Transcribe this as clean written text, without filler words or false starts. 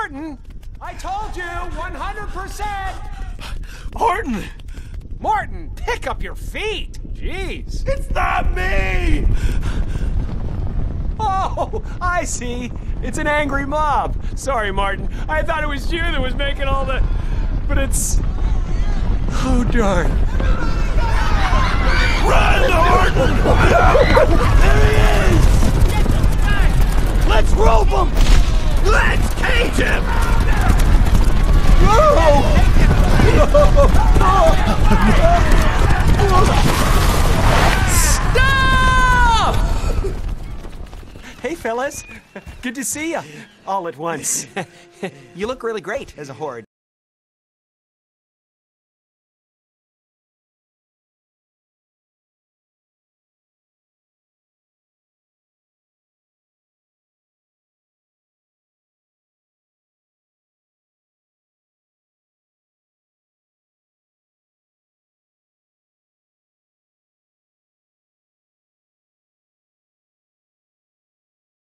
Horton! I told you, 100%! Horton! Morton, pick up your feet! Jeez! It's not me! Oh, I see. It's an angry mob. Sorry, Martin. I thought it was you that was making all the... But it's... Oh, darn. Run, Horton! There he is! Let's rope him! Let's cage him! Stop! Hey, fellas. Good to see you. All at once. You look really great as a horde.